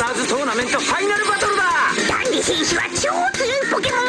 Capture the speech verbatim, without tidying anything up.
ーズトーナメントファイナルバトルだ。 ダンディ選手は超強いポケモン